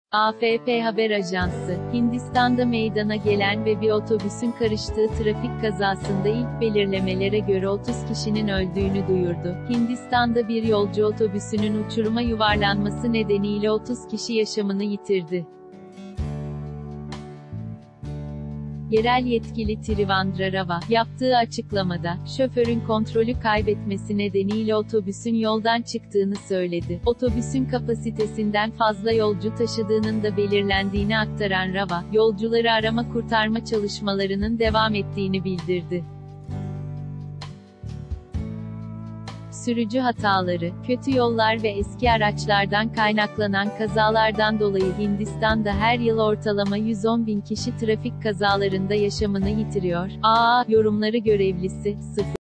AFP Haber Ajansı, Hindistan'da meydana gelen ve bir otobüsün karıştığı trafik kazasında ilk belirlemelere göre 30 kişinin öldüğünü duyurdu. Hindistan'da bir yolcu otobüsünün uçuruma yuvarlanması nedeniyle 30 kişi yaşamını yitirdi. Yerel yetkili Trivandra Rava, yaptığı açıklamada, şoförün kontrolü kaybetmesi nedeniyle otobüsün yoldan çıktığını söyledi. Otobüsün kapasitesinden fazla yolcu taşıdığının da belirlendiğini aktaran Rava, yolcuları arama kurtarma çalışmalarının devam ettiğini bildirdi. Sürücü hataları, kötü yollar ve eski araçlardan kaynaklanan kazalardan dolayı Hindistan'da her yıl ortalama 110.000 kişi trafik kazalarında yaşamını yitiriyor. Yorumları görevlisi, 0.